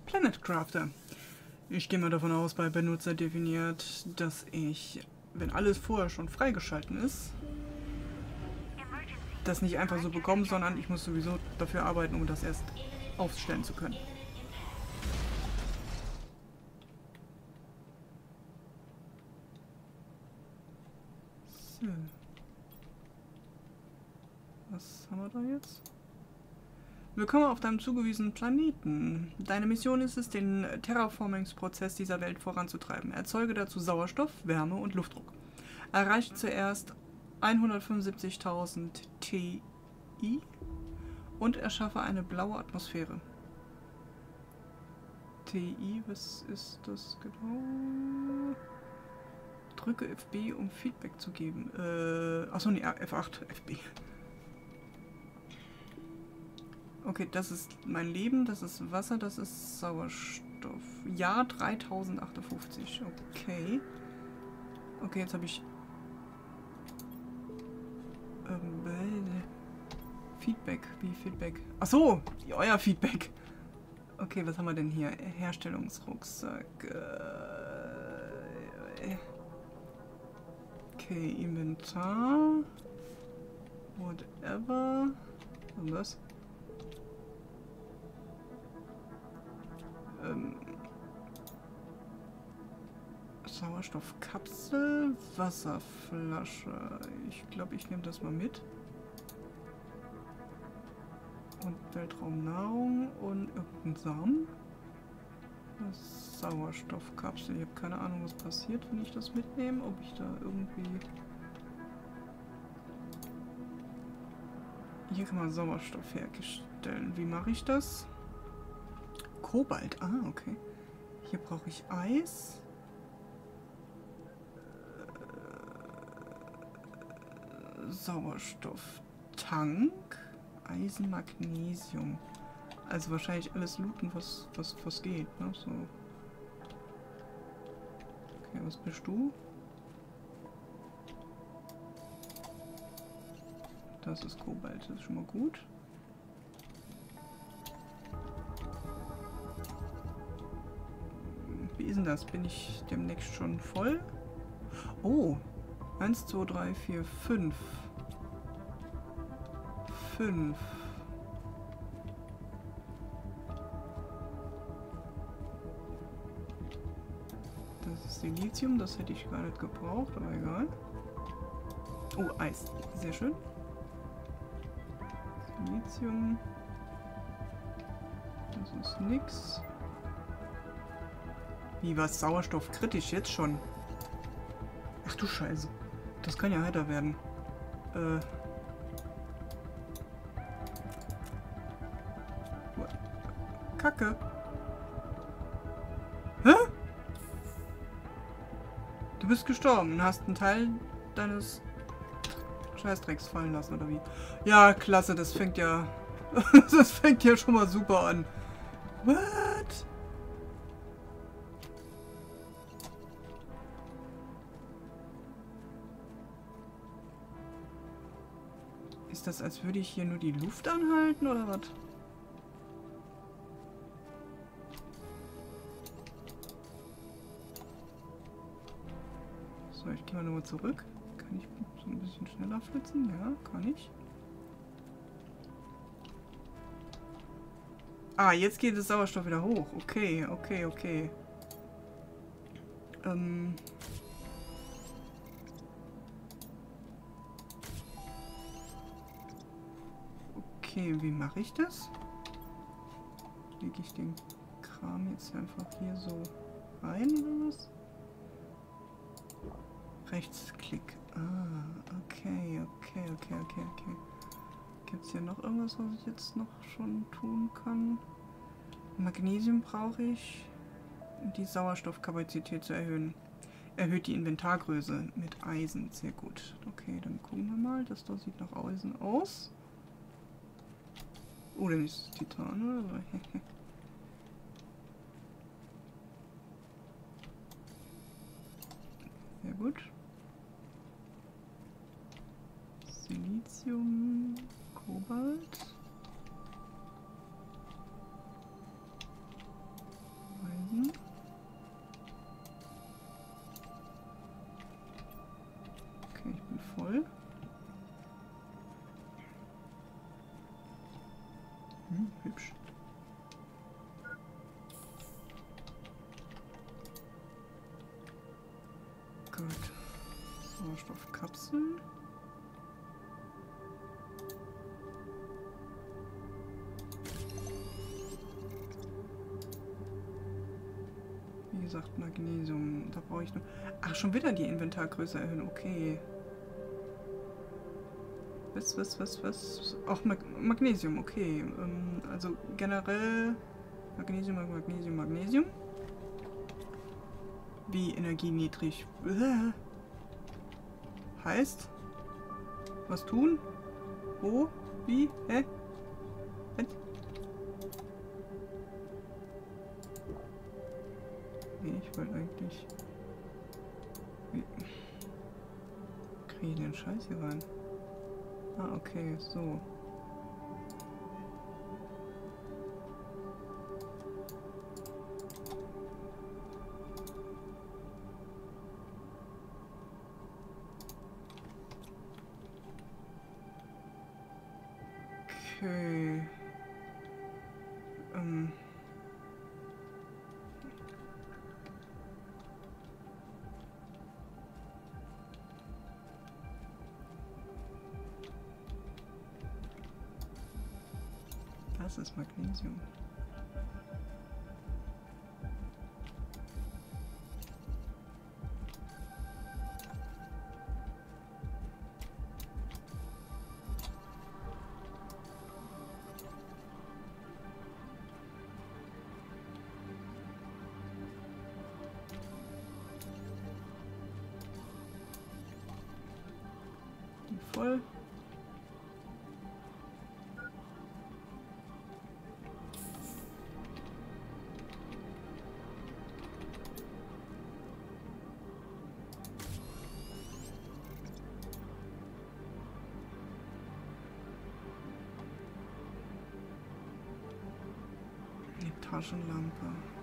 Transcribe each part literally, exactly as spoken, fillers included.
Planet Crafter. Ich gehe mal davon aus, bei Benutzer definiert, dass ich, wenn alles vorher schon freigeschalten ist, das nicht einfach so bekomme, sondern ich muss sowieso dafür arbeiten, um das erst aufstellen zu können. So. Was haben wir da jetzt? Willkommen auf deinem zugewiesenen Planeten. Deine Mission ist es, den Terraformingsprozess dieser Welt voranzutreiben. Erzeuge dazu Sauerstoff, Wärme und Luftdruck. Erreiche zuerst hundertfünfundsiebzigtausend T I und erschaffe eine blaue Atmosphäre. T I, was ist das genau? Drücke F B, um Feedback zu geben. Äh, achso, nee, F acht, F B. Okay, das ist mein Leben, das ist Wasser, das ist Sauerstoff. Ja, dreitausendachthundertfünfzig. Okay. Okay, jetzt habe ich... Ähm, Feedback. Wie Feedback? Achso, euer Feedback. Okay, was haben wir denn hier? Herstellungsrucksack. Äh, okay, Inventar. Whatever. Und was? Ähm, Sauerstoffkapsel, Wasserflasche. Ich glaube, ich nehme das mal mit. Und Weltraumnahrung und irgendein Samen. Das Sauerstoffkapsel. Ich habe keine Ahnung, was passiert, wenn ich das mitnehme. Ob ich da irgendwie... Hier kann man Sauerstoff herstellen. Wie mache ich das? Kobalt. Ah, okay. Hier brauche ich Eis. Äh, Sauerstofftank. Eisen, Magnesium. Also wahrscheinlich alles looten, was, was, was geht. Ne? So. Okay, was bist du? Das ist Kobalt. Das ist schon mal gut. Wie ist denn das? Bin ich demnächst schon voll? Oh! eins, zwei, drei, vier, fünf. fünf. Das ist Silizium, das hätte ich gar nicht gebraucht, aber egal. Oh, Eis. Sehr schön. Silizium. Das ist nix. Wie, was? Sauerstoff kritisch jetzt schon? Ach du Scheiße. Das kann ja heiter werden. Äh. Kacke. Hä? Du bist gestorben und hast einen Teil deines Scheißdrecks fallen lassen, oder wie? Ja, klasse, das fängt ja... das fängt ja schon mal super an. What? Ist das, als würde ich hier nur die Luft anhalten, oder was? So, ich gehe mal nochmal zurück. Kann ich so ein bisschen schneller flitzen? Ja, kann ich. Ah, jetzt geht das Sauerstoff wieder hoch. Okay, okay, okay. Ähm... Okay, wie mache ich das? Lege ich den Kram jetzt einfach hier so rein oder was? Rechtsklick. Ah, okay, okay, okay, okay, okay. Gibt es hier noch irgendwas, was ich jetzt noch schon tun kann? Magnesium brauche ich, um die Sauerstoffkapazität zu erhöhen. Erhöht die Inventargröße mit Eisen. Sehr gut. Okay, dann gucken wir mal. Das da sieht nach Eisen aus. Oh, dann ist es Titan, oder? Sehr gut. Silizium, Kobalt. voll. Hm, hübsch. Gut. Sauerstoffkapseln. Wie gesagt, Magnesium. Da brauche ich noch. Ach, schon wieder die Inventargröße erhöhen. Okay. Was, was, was, was? Auch Mag Magnesium, okay. Ähm, also generell Magnesium, Magnesium, Magnesium. Wie energieniedrig. Bäh. Heißt? Was tun? Wo? Wie? Hä? Was? Nee, ich wollte eigentlich... Wie? Kriege ich den Scheiß hier rein? Ah, okay, so. Okay. Ähm. Das ist Magnesium. Voll. Die Taschenlampe.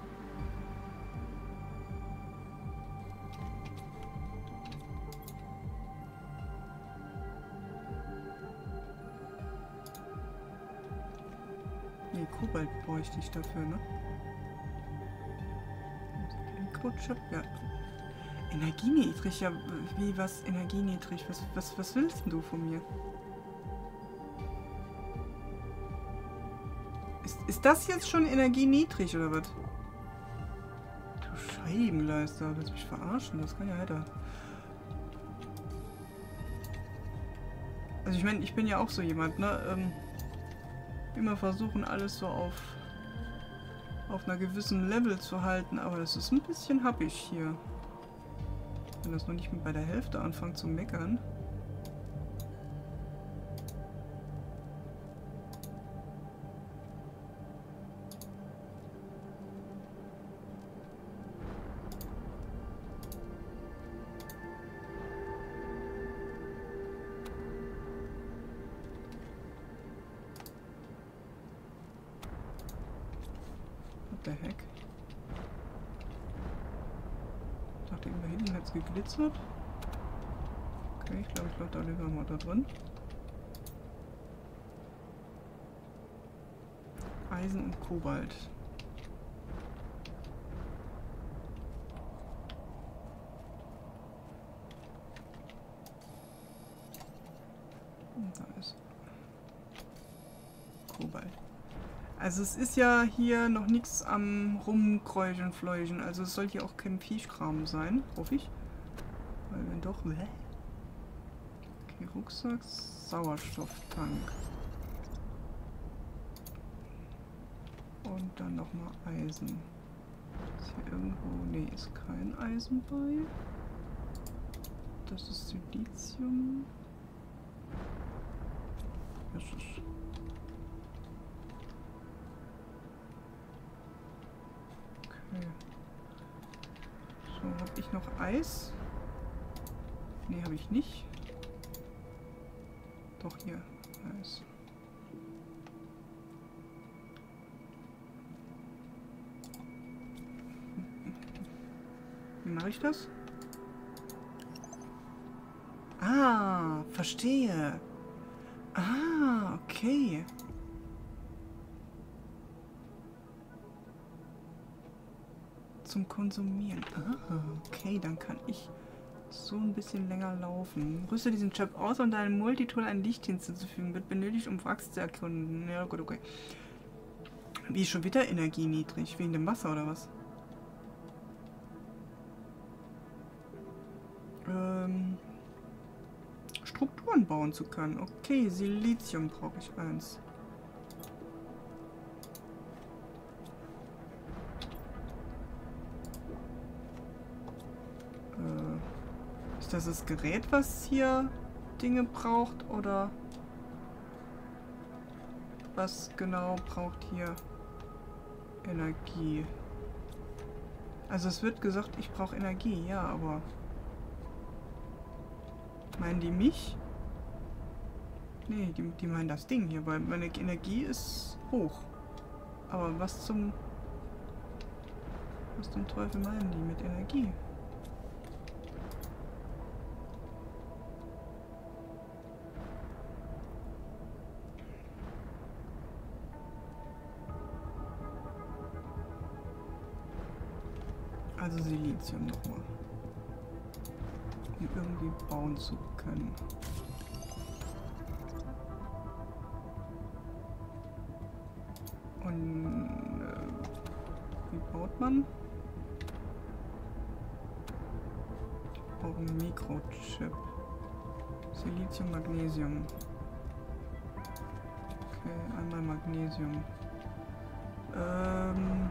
Nee, Kobalt bräuchte ich dafür, ne? Mikrochip, ja. Energieniedrig, ja. Wie, was? Energieniedrig? Was, was, was willst denn du von mir? Ist, ist das jetzt schon energieniedrig, oder was? Du Scheibenkleister, willst mich verarschen? Das kann ja weiter. Also ich meine, ich bin ja auch so jemand, ne? Ähm, immer versuchen, alles so auf, auf einer gewissen Level zu halten, aber das ist ein bisschen happig hier. Wenn das noch nicht mit bei der Hälfte anfängt zu meckern. What the heck? Ich dachte, da hinten hat es geglitzert. Okay, ich glaube, ich glaube, da liegen wir mal da drin. Eisen und Kobalt. Und da ist Kobalt. Also es ist ja hier noch nichts am Rumkräuschen, Fläuschen. Also es soll hier auch kein Viechkram sein, hoffe ich. Weil wenn doch... Okay, Rucksack, Sauerstofftank. Und dann nochmal Eisen. Ist hier irgendwo... Nee, ist kein Eisen bei. Das ist Silizium. Das ist... Okay. So, habe ich noch Eis? Nee, habe ich nicht. Doch, hier. Eis. Wie mache ich das? Ah, verstehe. Ah, okay. Zum Konsumieren. Ah, okay, dann kann ich so ein bisschen länger laufen. Rüste diesen Chip aus, um deinem Multitool ein Licht hinzuzufügen. Wird benötigt, um Wracks zu erkunden. Ja, gut, okay. Wie ist schon wieder Energie niedrig? Wegen dem Wasser oder was? Ähm, Strukturen bauen zu können. Okay, Silizium brauche ich eins. Äh, ist das das Gerät, was hier Dinge braucht? Oder was genau braucht hier Energie? Also es wird gesagt, ich brauche Energie, ja, aber meinen die mich? Nee, die, die meinen das Ding hier, weil meine Energie ist hoch. Aber was zum... Was zum Teufel meinen die mit Energie? Also Silizium nochmal. Um irgendwie bauen zu können. Und äh, wie baut man? Ich brauche einen Mikrochip. Silizium, Magnesium. Okay, einmal Magnesium. Ähm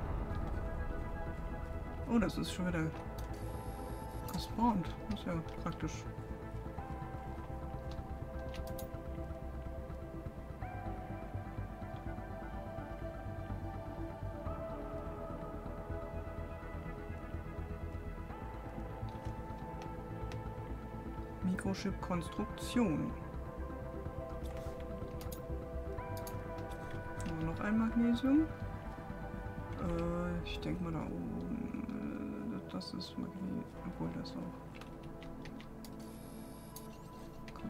oh, das ist schon wieder gespawnt. Das ist ja praktisch. Mikrochip-Konstruktion. Noch ein Magnesium. Äh, ich denke mal da oben. Äh, das ist Magnesium. Obwohl das auch. Gut.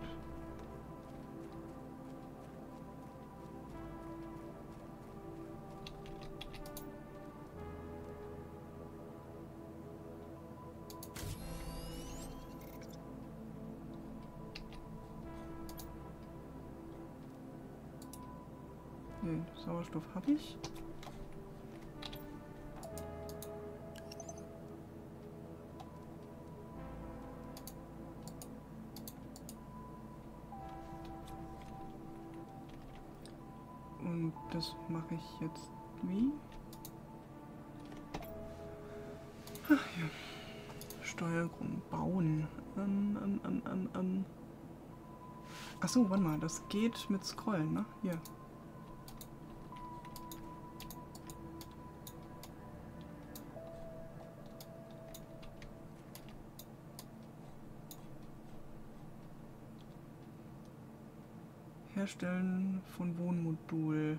Nee, Sauerstoff habe ich. Und das mache ich jetzt wie? Ach ja. Steuerung bauen. Ähm, ähm, ähm, ähm, ähm. Achso, warte mal, das geht mit Scrollen, ne? Hier. Herstellen von Wohnmodul.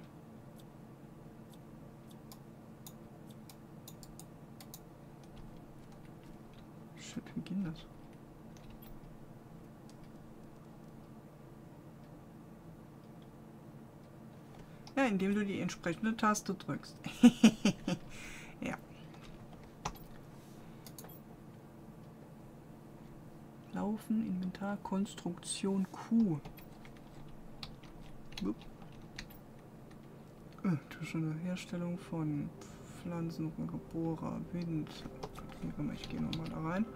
Shit, wie geht das? Ja, indem du die entsprechende Taste drückst. Ja. Laufen, Inventar, Konstruktion Q. Äh, Herstellung von Pflanzen, Bohrer, Wind. Ich gehe nochmal da rein.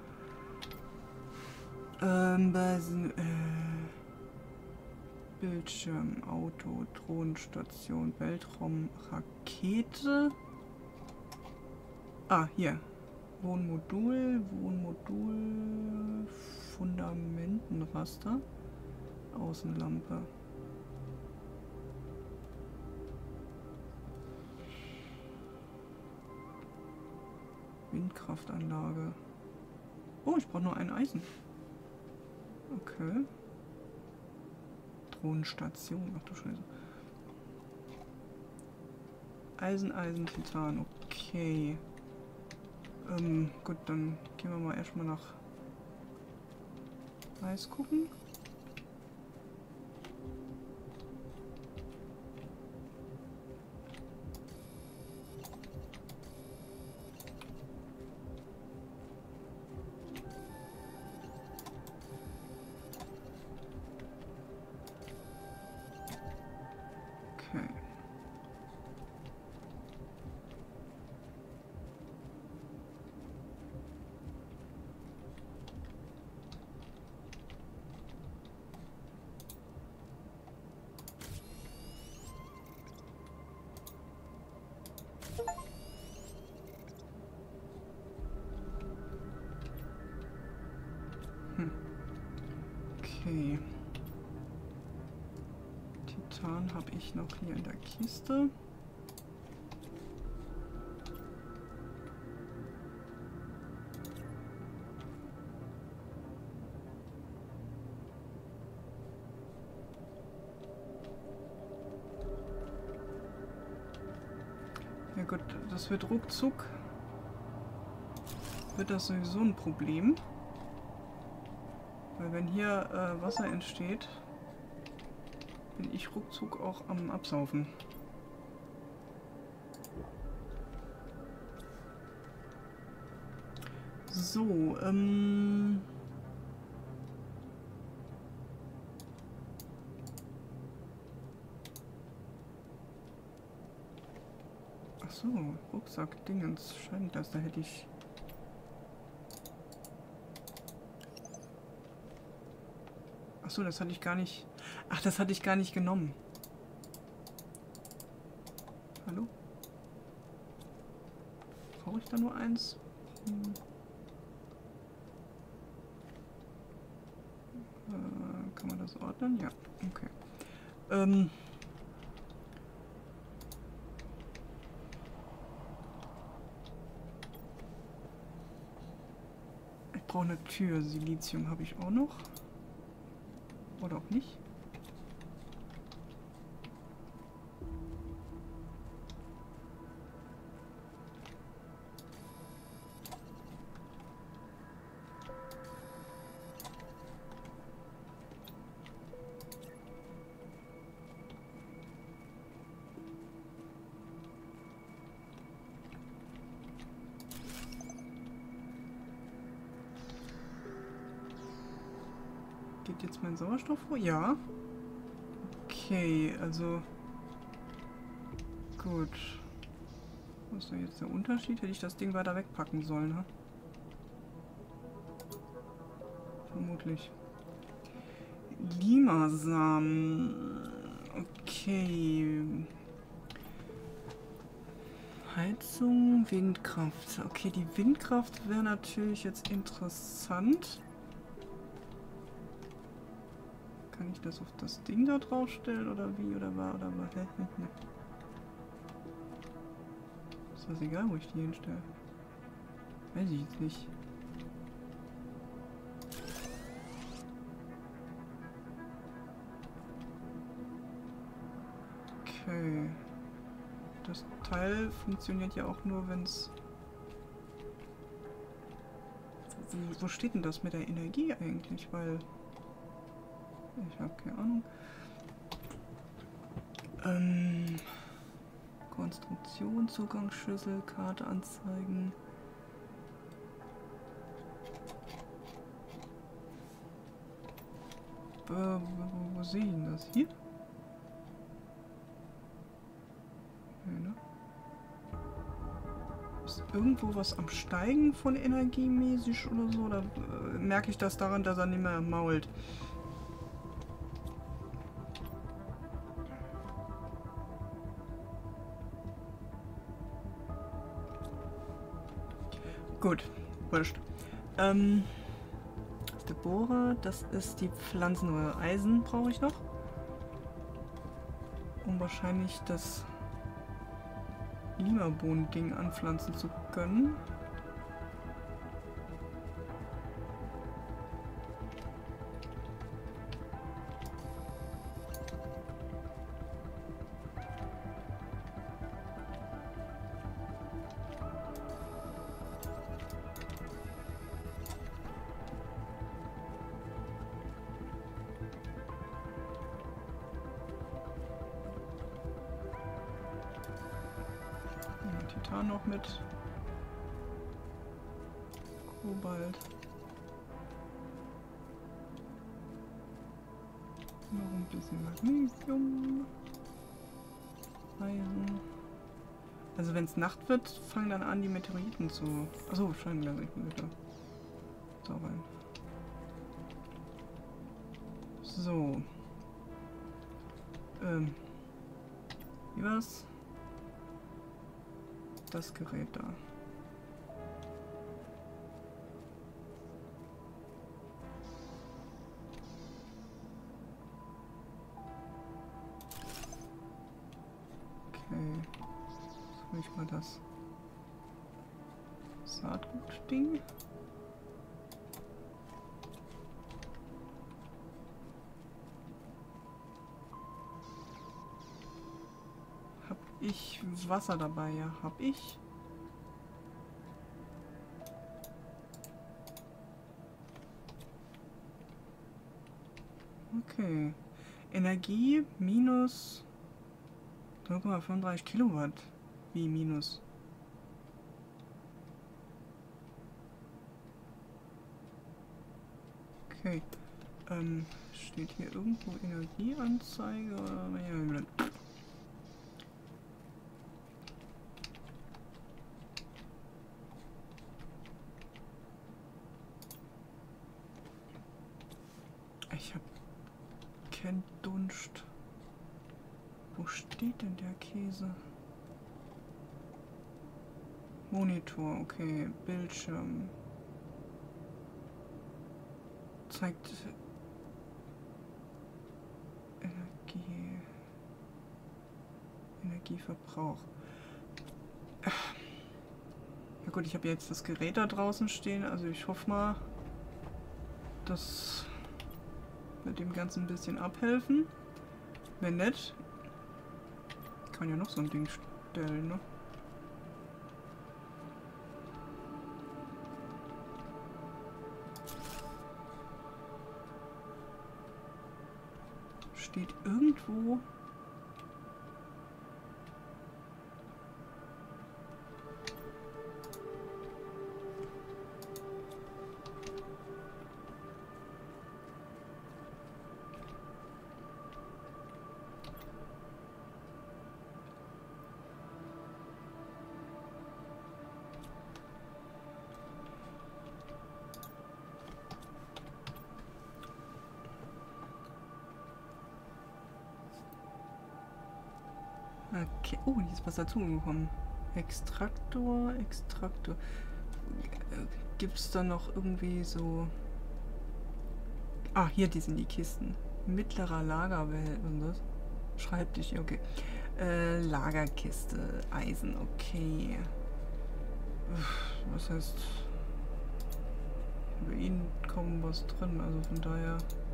Ähm, bei, äh, Bildschirm, Auto, Drohnenstation, Weltraum, Rakete. Ah, hier. Wohnmodul, Wohnmodul, Fundamentenraster, Außenlampe. Windkraftanlage. Oh, ich brauche nur ein Eisen. Okay. Drohnenstation. Ach du Scheiße. Eisen, Eisen, Titan. Okay. Ähm, gut, dann gehen wir mal erstmal nach Weiß gucken. Okay. Hm. Okay. Titan habe ich noch hier in der Kiste. Ja gut, das wird ruckzuck. Wird das sowieso ein Problem. Weil wenn hier äh, Wasser entsteht, bin ich ruckzuck auch am Absaufen. So, ähm... Ach so, Rucksack, Dingens, Scheintest, da hätte ich... Ach so, das hatte ich gar nicht... Ach, das hatte ich gar nicht genommen. Hallo? Brauche ich da nur eins? Hm. Äh, kann man das ordnen? Ja, okay. Ähm... Ich brauche eine Tür. Silizium habe ich auch noch. Oder auch nicht. Geht jetzt mein Sauerstoff vor? Ja. Okay, also... Gut. Was ist denn jetzt der Unterschied? Hätte ich das Ding weiter wegpacken sollen, ne? Vermutlich. Limasamen. Okay. Heizung, Windkraft. Okay, die Windkraft wäre natürlich jetzt interessant. Kann ich das auf das Ding da drauf stellen oder wie? Oder war oder war? Hä? Ne. Ist das egal, wo ich die hinstelle? Weiß ich jetzt nicht. Okay. Das Teil funktioniert ja auch nur, wenn es... Wo, wo steht denn das mit der Energie eigentlich? Weil... Ich habe keine Ahnung. Ähm... Konstruktion, Zugangsschlüssel, Karte anzeigen. Äh, wo, wo, wo sehe ich denn das? Hier? Ja, ne? Ist irgendwo was am Steigen von energiemäßig oder so? Oder äh, merke ich das daran, dass er nicht mehr mault? Gut, wurscht. Ähm, das ist der Bohrer, das ist die Pflanzenröhre. Eisen brauche ich noch. Um wahrscheinlich das Limabohnen-Ding anpflanzen zu können. Titan noch mit. Kobalt. Noch ein bisschen Magnesium. Eisen. Also wenn es Nacht wird, fangen dann an, die Meteoriten zu... Achso, Scheinglas, ich bin wieder so rein. So. Ähm. Wie war's? Das Gerät da. Okay. Was will ich mal das Saatgut-Ding? Hab ich Wasser dabei? Ja, hab ich. Okay. Energie minus null Komma fünfunddreißig Kilowatt. Wie minus? Okay. Ähm, steht hier irgendwo Energieanzeige oder? Ich hab kein Dunst. Wo steht denn der Käse? Monitor, okay. Bildschirm. Zeigt Energie. Energieverbrauch. Ja gut, ich habe jetzt das Gerät da draußen stehen, also ich hoffe mal, das wird dem Ganzen ein bisschen abhelfen. Wenn nicht, kann ja noch so ein Ding stellen, ne? Steht irgendwo... Okay. Oh, hier ist was dazugekommen. Extraktor, Extraktor. Gibt es da noch irgendwie so... Ah, hier, die sind die Kisten. Mittlerer Lagerbehälter. Was ist das? Schreibtisch, okay. Äh, Lagerkiste, Eisen, okay. Was heißt... Über ihn kaum was drin, also von daher...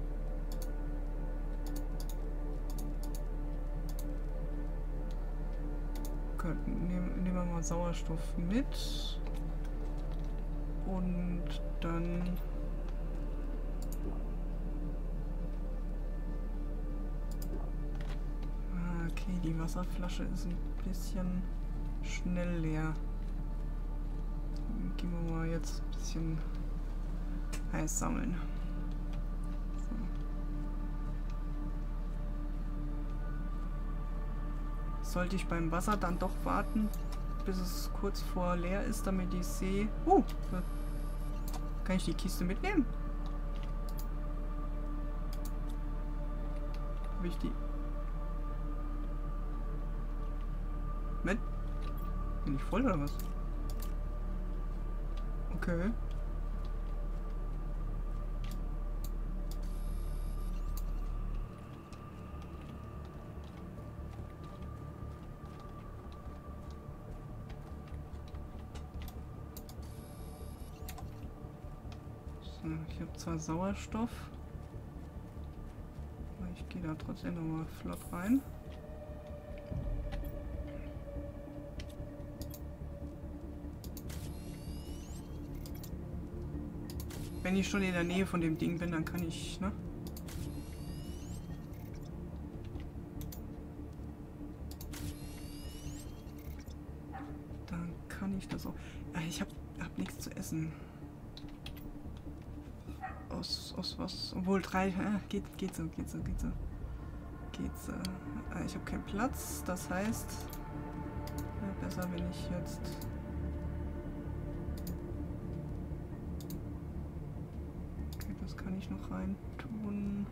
Nehmen, nehmen wir mal Sauerstoff mit und dann ah, okay, die Wasserflasche ist ein bisschen schnell leer. Dann gehen wir mal jetzt ein bisschen Eis sammeln. Sollte ich beim Wasser dann doch warten, bis es kurz vor leer ist, damit ich sehe... Uh, kann ich die Kiste mitnehmen? Habe ich die... Mit? Bin ich voll oder was? Okay. Ich habe zwar Sauerstoff, aber ich gehe da trotzdem nochmal flott rein. Wenn ich schon in der Nähe von dem Ding bin, dann kann ich, ne? Dann kann ich das auch. Äh, ich habe hab nichts zu essen. Aus, aus was? Obwohl drei. Äh, geht, geht so, geht so, geht so. Geht so. Äh, ich habe keinen Platz. Das heißt, ja, besser, wenn ich jetzt. Okay, das kann ich noch rein tun.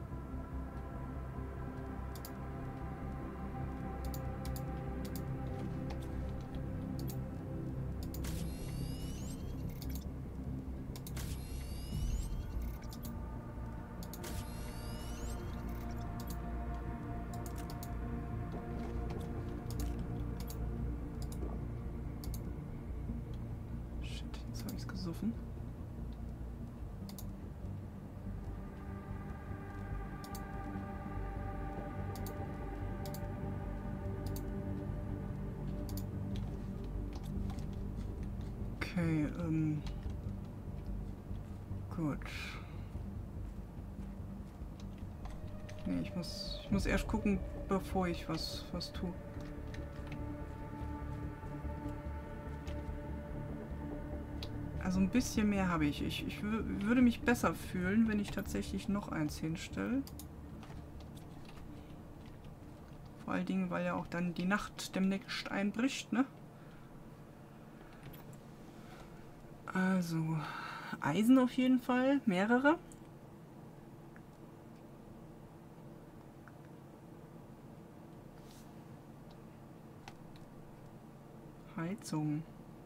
Gesoffen. Okay, ähm. Gut. Nee, ich muss, ich muss erst gucken, bevor ich was, was tue. Also ein bisschen mehr habe ich. Ich, ich würde mich besser fühlen, wenn ich tatsächlich noch eins hinstelle. Vor allen Dingen, weil ja auch dann die Nacht demnächst einbricht, ne? Also, Eisen auf jeden Fall. Mehrere. Heizung.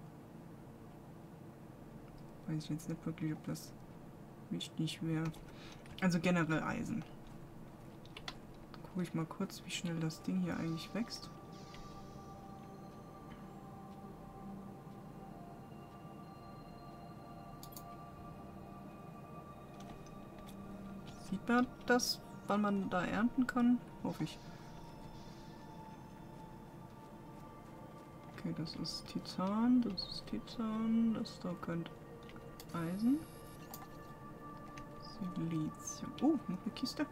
Weiß ich jetzt nicht wirklich, ob das wichtig wäre. Also generell Eisen. Gucke ich mal kurz, wie schnell das Ding hier eigentlich wächst. Sieht man das, wann man da ernten kann? Hoffe ich. Okay, das ist Titan, das ist Titan, das da könnte Eisen. Silizium. Oh, noch eine Kiste.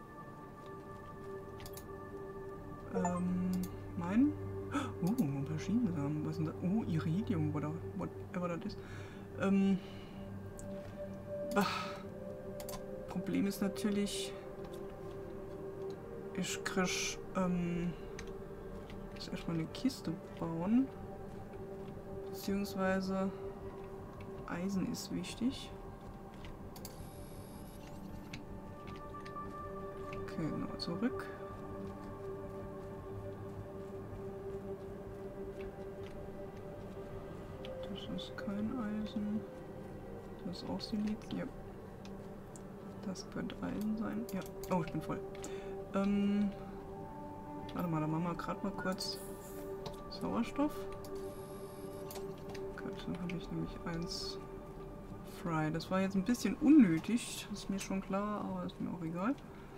Ähm, mein. Oh, Maschinensamen. Was ist denn das? Oh, Iridium, oder whatever das ist. Ähm. Bah. Problem ist natürlich, ich krieg, ähm, muss erstmal eine Kiste bauen. Beziehungsweise Eisen ist wichtig. Okay, noch zurück. Das ist kein Eisen. Das ist auch Silizium. Ja. Das könnte Eisen sein. Ja. Oh, ich bin voll. Ähm. Warte mal, da machen wir gerade mal kurz Sauerstoff. Gut, dann habe ich nämlich eins Fry. Das war jetzt ein bisschen unnötig. Ist mir schon klar, aber ist mir auch egal.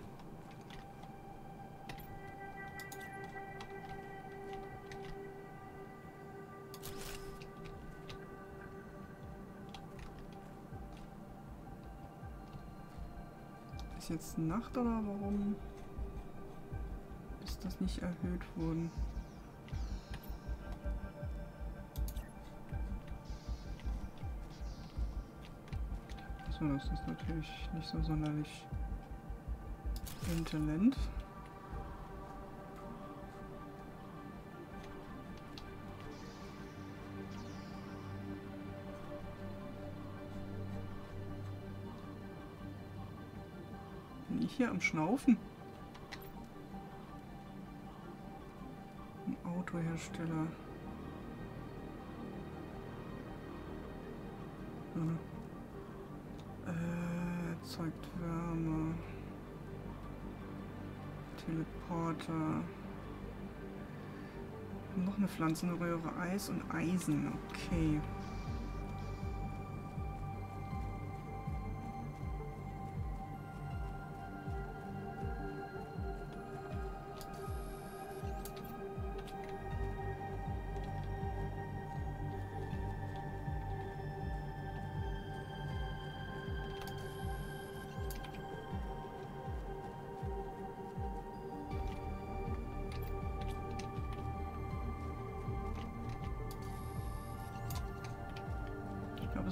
Ist jetzt Nacht oder warum ist das nicht erhöht worden? So, das ist natürlich nicht so sonderlich intelligent. Bin ich hier am Schnaufen? Ein Autohersteller. Hm. Äh, erzeugt Wärme. Teleporter. Noch eine Pflanzenröhre, Eis und Eisen. Okay.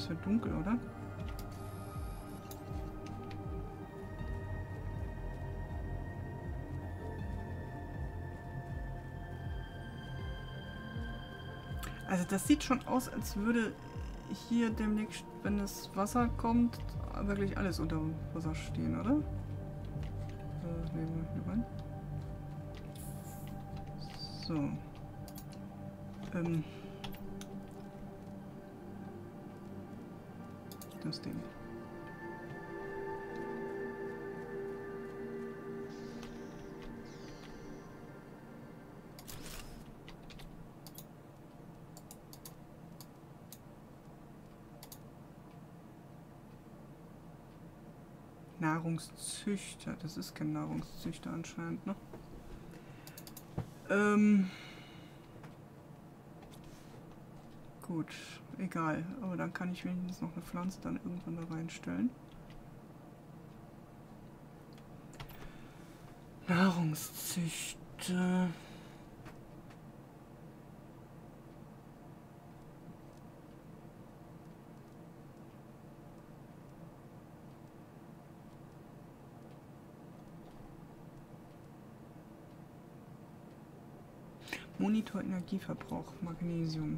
es wird dunkel, oder? Also das sieht schon aus, als würde hier demnächst, wenn das Wasser kommt, wirklich alles unter Wasser stehen, oder? So, nehmen wir hier rein. So. Ähm. Das Ding. Nahrungszüchter. Das ist kein Nahrungszüchter anscheinend, ne? Ähm. Gut, egal. Aber dann kann ich wenigstens noch eine Pflanze dann irgendwann da reinstellen. Nahrungszüchter. Monitor Energieverbrauch, Magnesium.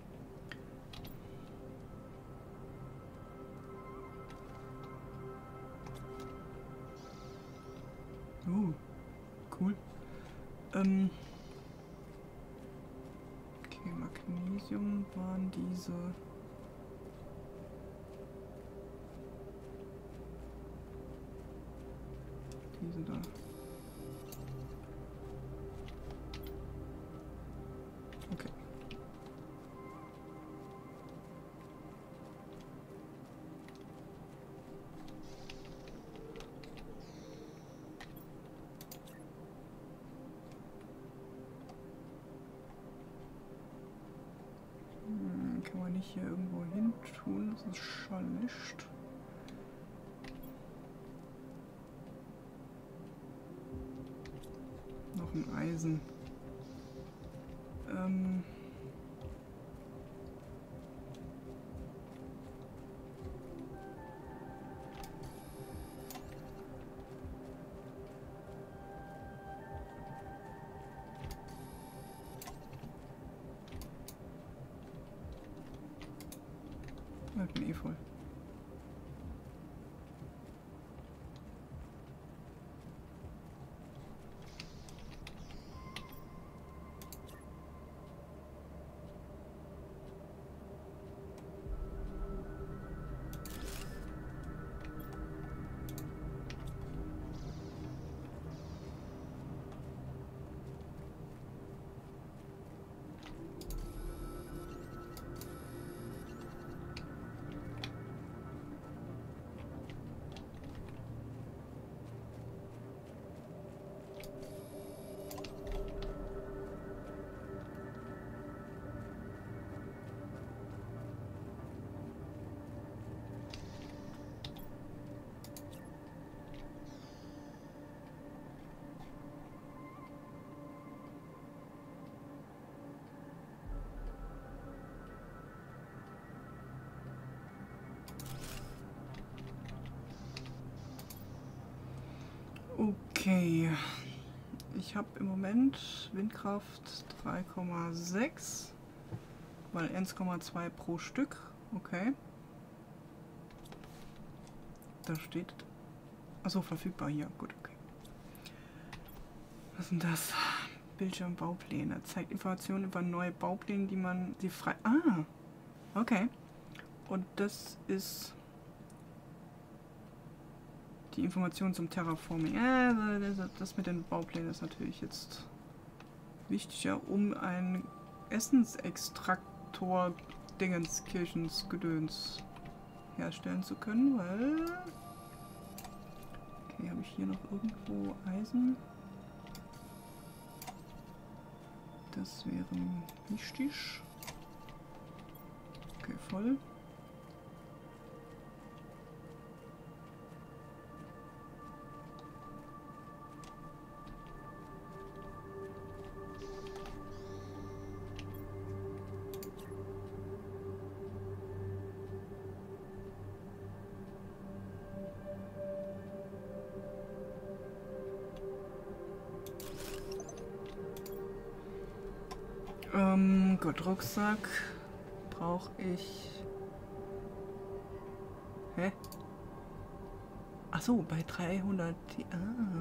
Oh, cool. Ähm okay, Magnesium waren diese. Diese da. Okay. Hm, kann man nicht hier irgendwo hin tun, das ist schlecht. Noch ein Eisen. Ähm. Ich bin eh voll. Okay, ich habe im Moment Windkraft drei Komma sechs, weil eins Komma zwei pro Stück. Okay. Da steht, achso, verfügbar hier. Gut, okay. Was ist denn das? Bildschirmbaupläne. Zeigt Informationen über neue Baupläne, die man sie frei... Ah, okay. Und das ist... Die Information zum Terraforming. Ja, das mit den Bauplänen ist natürlich jetzt wichtiger, um ein Essensextraktor Dingenskirchens Gedöns herstellen zu können, weil... Okay, habe ich hier noch irgendwo Eisen? Das wäre wichtig. Okay, voll. Ähm, gut, Rucksack brauche ich. Hä? Ach so, bei dreihundert. Ah.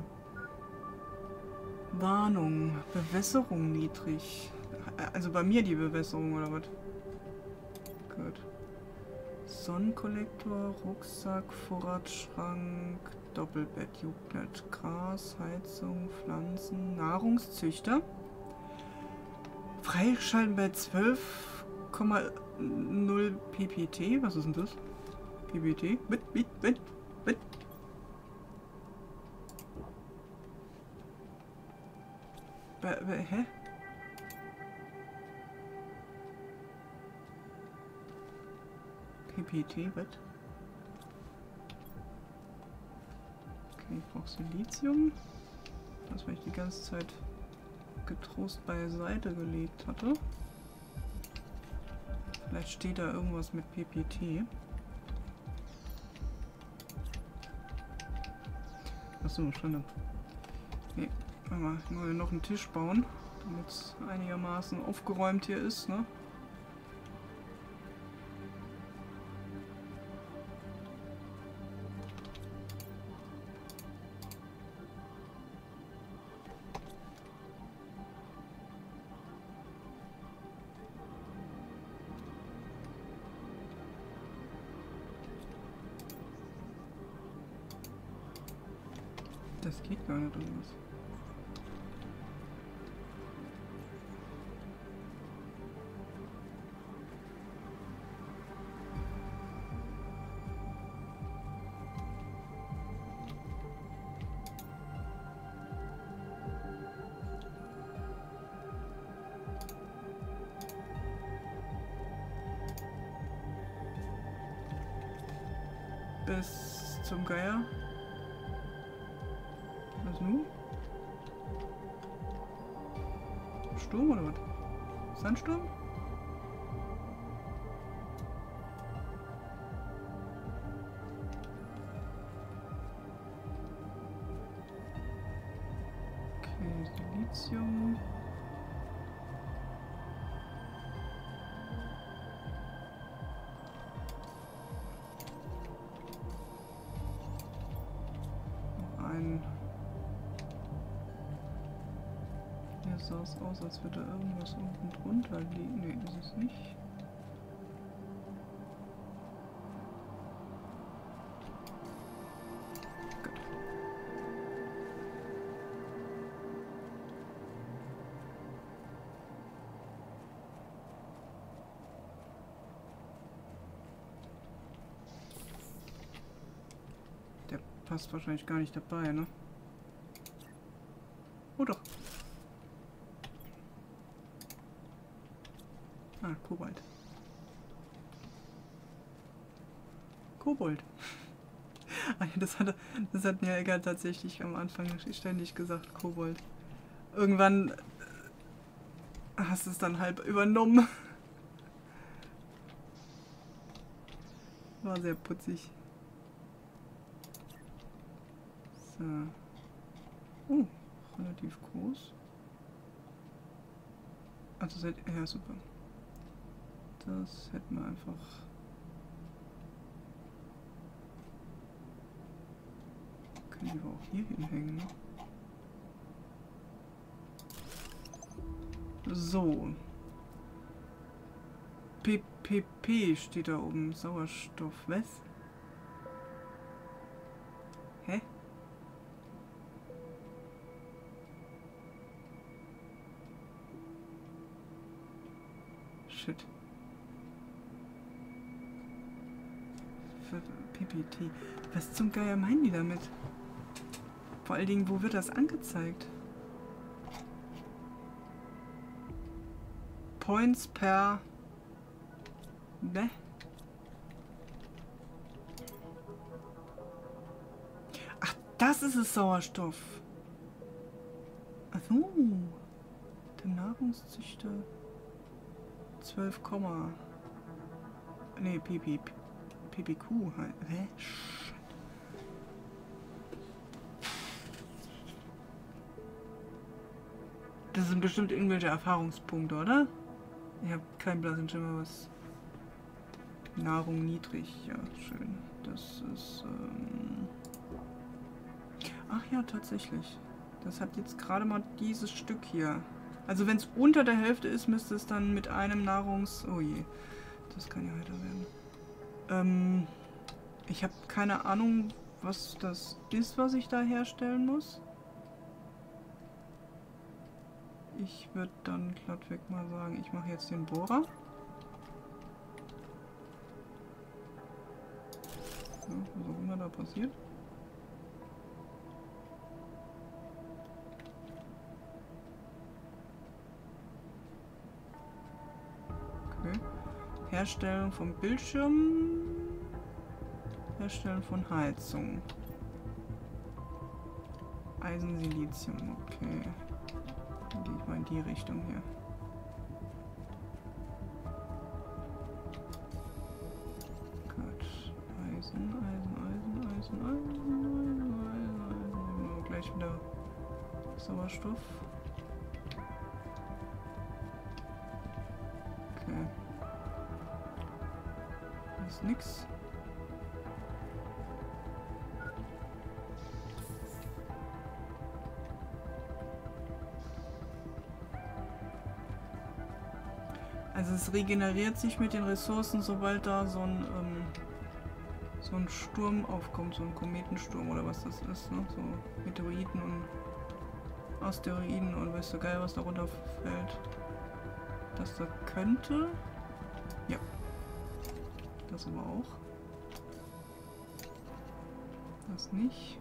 Warnung, Bewässerung niedrig. Also bei mir die Bewässerung oder was? Gut. Sonnenkollektor, Rucksack, Vorratsschrank, Doppelbett, Jugendnet, Gras, Heizung, Pflanzen, Nahrungszüchter. Freischalten bei zwölf Komma null P P T. Was ist denn das? P P T? Mit, mit, mit, mit. Be, be, hä? P P T, was? Okay, ich brauche Silizium. Das, was ich die ganze Zeit getrost beiseite gelegt hatte. Vielleicht steht da irgendwas mit P P T. Achso, Schande. Nee, mal nur noch einen Tisch bauen, damit es einigermaßen aufgeräumt hier ist, ne? Das geht gar nicht anders. Bis zum Geier. Was nun? Sturm oder was? Sandsturm? Okay, Silizium. Noch ein. Hier sah es aus, als würde da irgendwas unten drunter liegen. Nee, ist es nicht. Gut. Der passt wahrscheinlich gar nicht dabei, ne? Oh doch. Ah, Kobalt. Kobold. Ah, das, hat, das hat mir Egger tatsächlich am Anfang ständig gesagt, Kobold. Irgendwann hast du es dann halb übernommen. War sehr putzig. So. Oh, relativ groß. Also seid ja super. Das hätten wir einfach. Können die auch hier hinhängen, ne? So. P P P steht da oben. Sauerstoff. Was? Hä? Shit. P P T. Was zum Geier meinen die damit? Vor allen Dingen, wo wird das angezeigt? Points per... Ne? Ach, das ist es, Sauerstoff. Ach so. Der Nahrungszüchter. zwölf, ne, P P P P Q halt. Hä? Das sind bestimmt irgendwelche Erfahrungspunkte, oder? Ich habe keinen blassen Schimmer, was... Nahrung niedrig, ja, schön. Das ist... Ähm Ach ja, tatsächlich. Das hat jetzt gerade mal dieses Stück hier. Also wenn es unter der Hälfte ist, müsste es dann mit einem Nahrungs... Oh je, das kann ja heiter werden. Ähm, ich habe keine Ahnung, was das ist, was ich da herstellen muss. Ich würde dann glattweg mal sagen, ich mache jetzt den Bohrer. Ja, was auch immer da passiert. Okay. Herstellung vom Bildschirm. Herstellen von Heizung. Eisen, Silizium, okay. Dann gehe ich mal in die Richtung hier. Gut. Eisen, Eisen, Eisen, Eisen, Eisen, Eisen, Eisen, Eisen. Nehmen wir gleich wieder Sauerstoff. Okay. Das ist nix. Also es regeneriert sich mit den Ressourcen, sobald da so ein, ähm, so ein Sturm aufkommt, so ein Kometensturm oder was das ist, ne? So Meteoriten und Asteroiden und weißt du geil, was da runterfällt. Das da könnte. Ja. Das aber auch. Das nicht.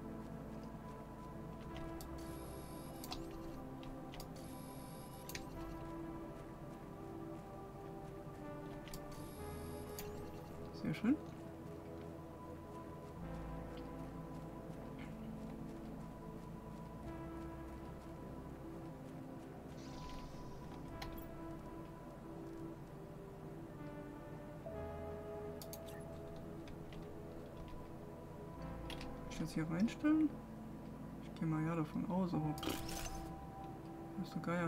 Sehr schön. Ich das hier reinstellen? Ich gehe mal ja davon aus, aber pff, das ist so geil.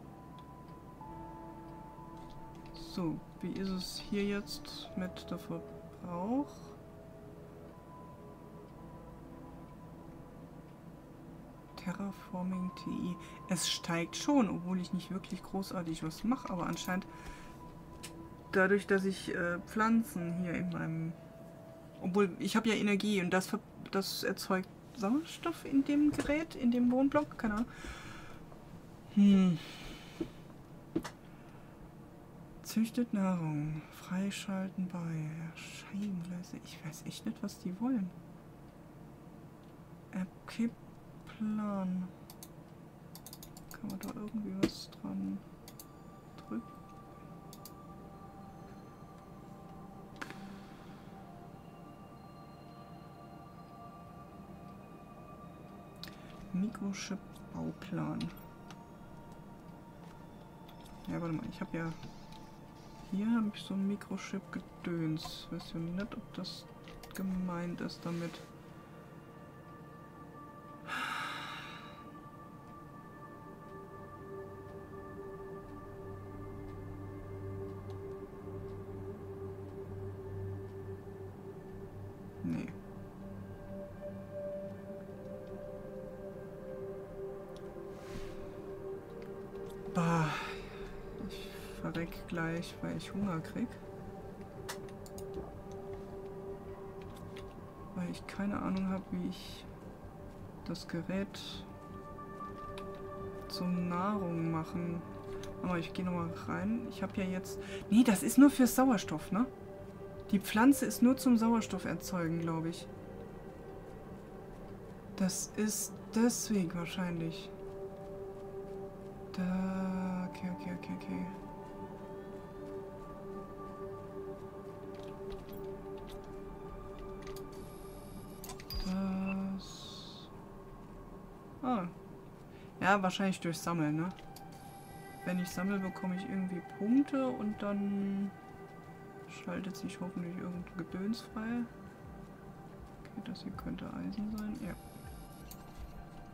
So, wie ist es hier jetzt mit der Verbrauch? Terraforming T I. Es steigt schon, obwohl ich nicht wirklich großartig was mache, aber anscheinend dadurch, dass ich äh, Pflanzen hier in meinem... Obwohl, ich habe ja Energie und das, das erzeugt Sauerstoff in dem Gerät, in dem Wohnblock, keine Ahnung. Hm. Züchtet Nahrung. Freischalten bei Scheingleise. Ich weiß echt nicht, was die wollen. Erkippplan. Kann man da irgendwie was dran drücken? Mikrochip-Bauplan. Ja, warte mal, ich habe ja... Hier habe ich so ein Mikrochip-Gedöns. Weiß ja nicht, ob das gemeint ist damit. Nee. Bah. Ich verreck gleich, weil ich Hunger krieg. Weil ich keine Ahnung habe, wie ich das Gerät zum Nahrung machen. Aber ich gehe nochmal rein. Ich habe ja jetzt... Nee, das ist nur für Sauerstoff, ne? Die Pflanze ist nur zum Sauerstoff erzeugen, glaube ich. Das ist deswegen wahrscheinlich. Da... Okay, okay, okay, okay. Das... Ah. Ja, wahrscheinlich durch Sammeln, ne? Wenn ich sammle, bekomme ich irgendwie Punkte und dann schaltet sich hoffentlich irgendein Gedöns frei. Okay, das hier könnte Eisen sein. Ja.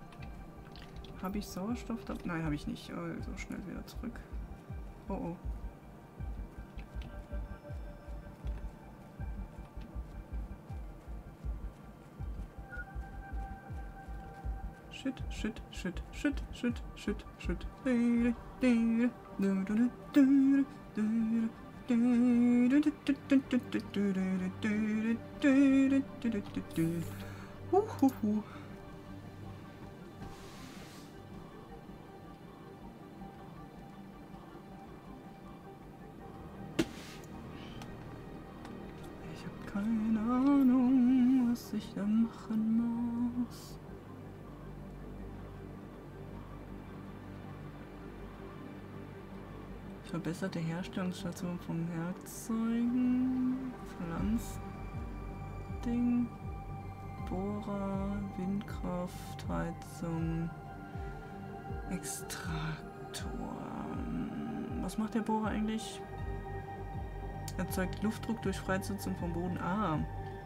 Habe ich Sauerstoff da? Nein, habe ich nicht. Also schnell wieder zurück. Oh oh. shit, shit, shit, shit, shit, shit, shit. Huhuhu. Ich habe keine Ahnung, was ich da machen muss. Verbesserte Herstellungsstation von Werkzeugen, Pflanzding, Bohrer, Windkraft, Heizung, Extraktor. Was macht der Bohrer eigentlich? Erzeugt Luftdruck durch Freisetzung vom Boden. Ah.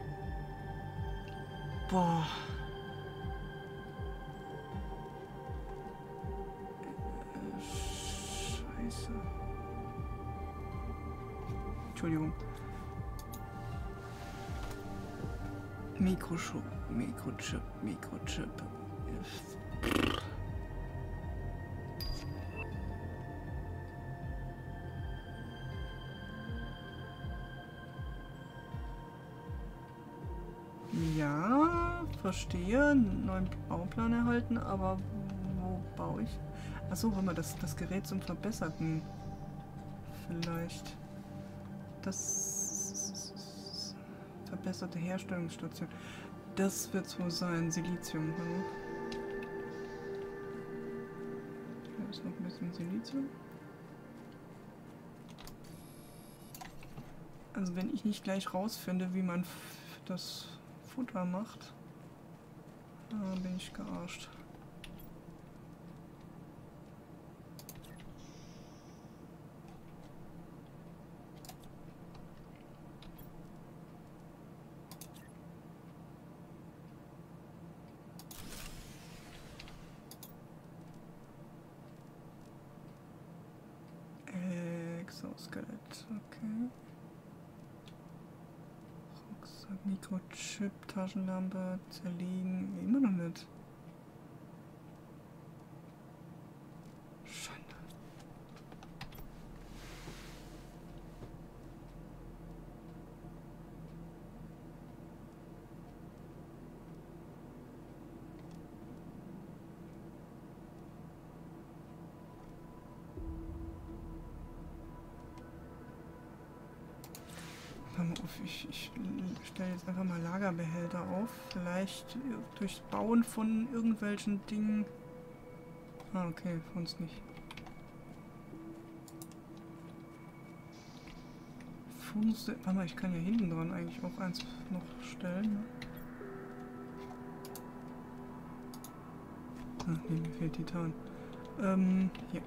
Boah. Äh, Scheiße. Entschuldigung. Mikrochip, Mikrochip, Mikrochip. Ja, verstehe. Neuen Bauplan erhalten, aber wo baue ich? Achso, warte mal, das, das Gerät zum Verbesserten. Vielleicht. Das verbesserte Herstellungsstation. Das wird so sein. Silizium. Hm? Hier ist noch ein bisschen Silizium. Also wenn ich nicht gleich rausfinde, wie man das Futter macht, dann bin ich gearscht. Exoskelett, okay. Rucksack, Mikrochip, Taschenlampe, zerlegen, immer noch nicht. Schande. Ich, ich stelle jetzt einfach mal Lagerbehälter auf. Vielleicht durchs Bauen von irgendwelchen Dingen. Ah, okay, für uns nicht. Fuß. Warte mal, ich kann ja hinten dran eigentlich auch eins noch stellen. Ne? Ah, nee, mir fehlt Titan. Ähm, hier.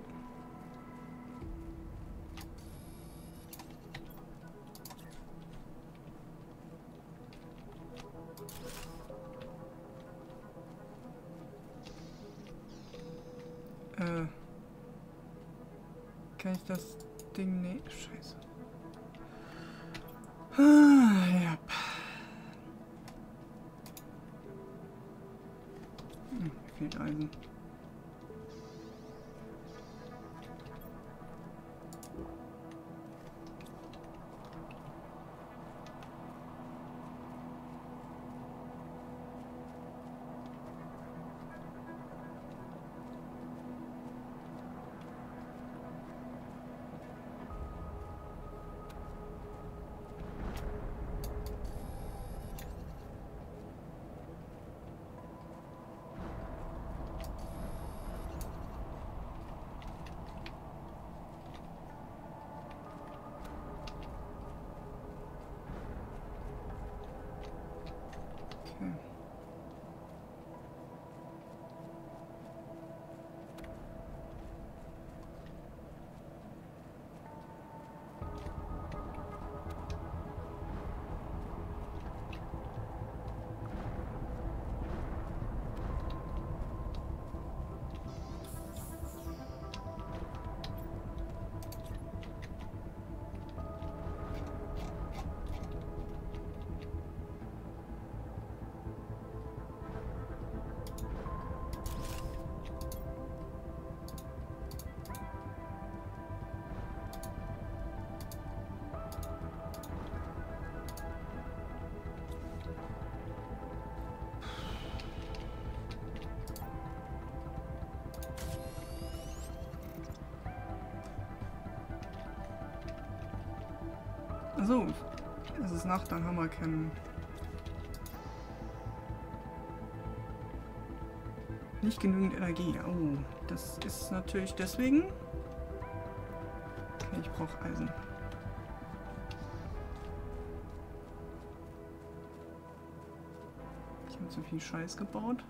Äh, kann ich das Ding nicht? Scheiße. Ah, ja. Hm, fehlt Eisen. Also, es ist Nacht, dann haben wir keinen... Nicht genügend Energie. Oh, das ist natürlich deswegen... Okay, ich brauche Eisen. Ich habe zu viel Scheiß gebaut.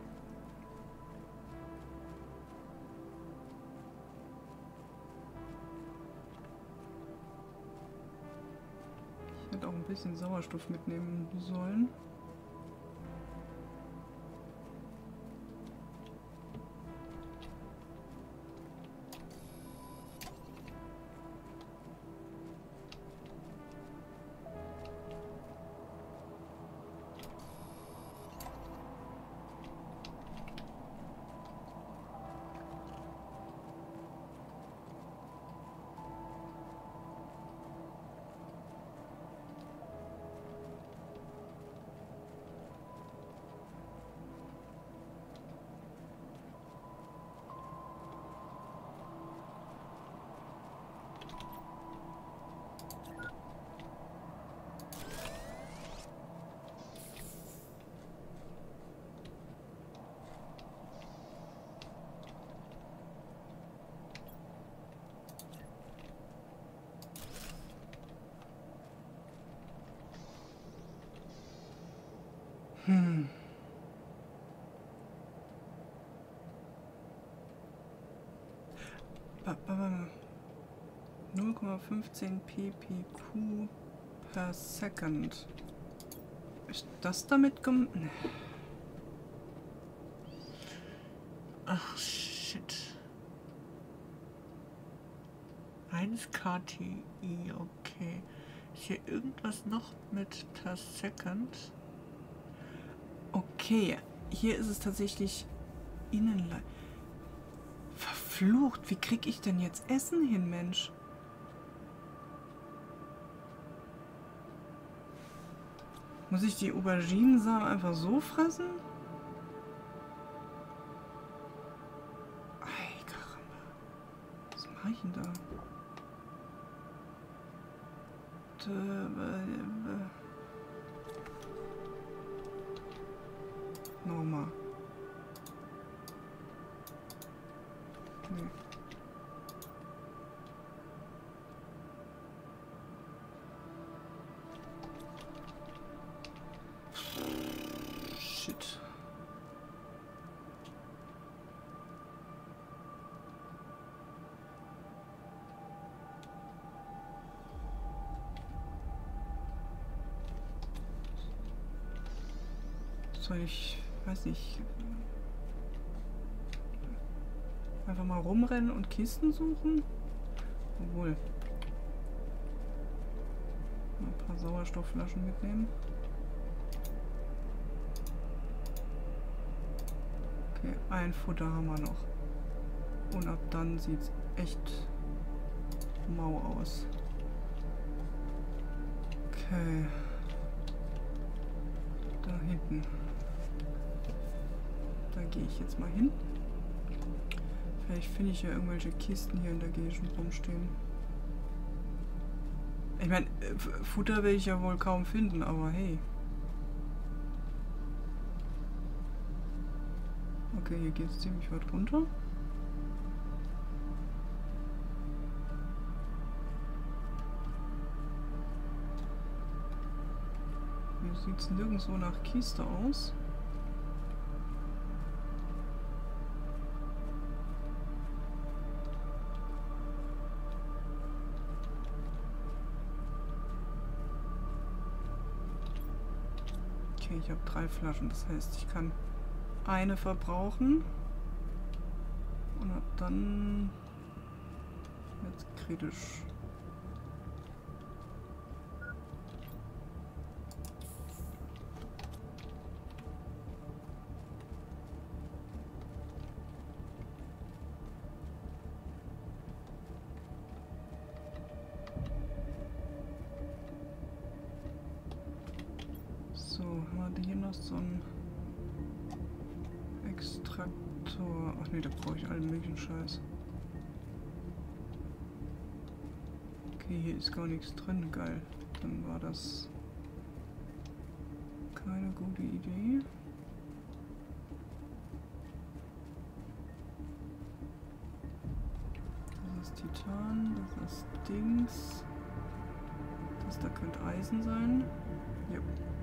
Ich hätte auch ein bisschen Sauerstoff mitnehmen sollen. Hm. null Komma fünfzehn ppq per Second. Ist das damit gem... Nee. Ach, shit. eins K T I, okay. Ist hier irgendwas noch mit per Second? Okay, hier ist es tatsächlich Innenlein. Verflucht, wie krieg ich denn jetzt Essen hin, Mensch? Muss ich die Auberginensamen einfach so fressen? Ei, Karamba. Was mache ich denn da? Nochmal. Nee. Shit. Soll ich, weiß nicht, einfach mal rumrennen und Kisten suchen? Obwohl. Mal ein paar Sauerstoffflaschen mitnehmen. Okay, ein Futter haben wir noch. Und ab dann sieht es echt mau aus. Okay. Da hinten. Da gehe ich jetzt mal hin. Vielleicht finde ich ja irgendwelche Kisten hier in der Gegend rumstehen. Ich meine, Futter werde ich ja wohl kaum finden, aber hey. Okay, hier geht es ziemlich weit runter. Hier sieht es nirgendwo nach Kiste aus. Okay, ich habe drei Flaschen, das heißt, ich kann eine verbrauchen und ab dann jetzt kritisch. So, haben wir hier noch so ein Extraktor. Ach nee, da brauche ich allen möglichen Scheiß. Okay, hier ist gar nichts drin, geil. dann war das keine gute Idee. Das ist Titan, das ist Dings. Das da könnte Eisen sein. Jo.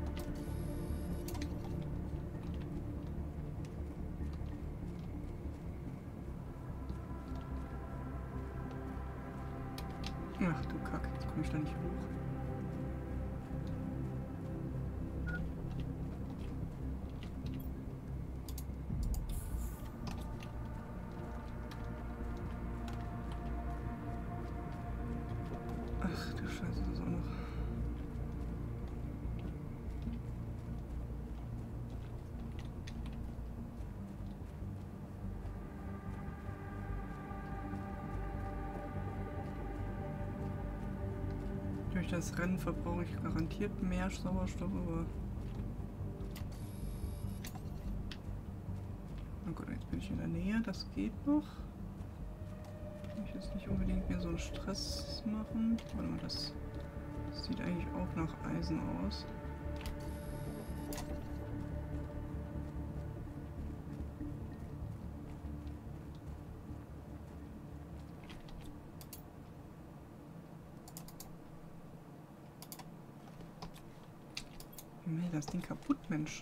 Ach du Kack, jetzt komme ich da nicht hoch. Ach du Scheiße, das auch noch. Durch das Rennen verbrauche ich garantiert mehr Sauerstoff, aber... Na gut, jetzt bin ich in der Nähe, das geht noch. Ich will jetzt nicht unbedingt mir so einen Stress machen. Warte mal, das sieht eigentlich auch nach Eisen aus. Nee, das Ding kaputt, Mensch.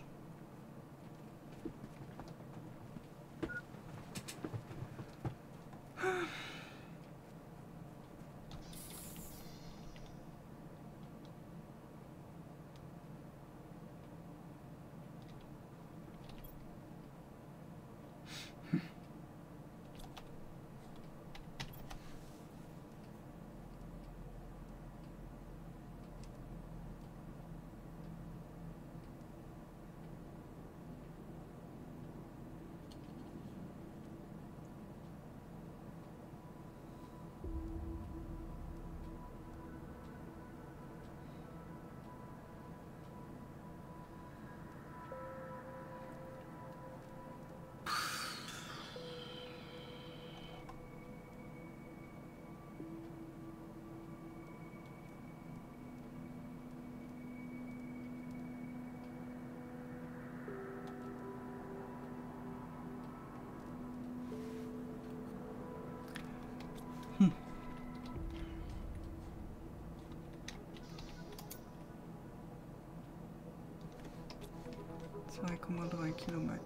zwei Komma drei Kilometer.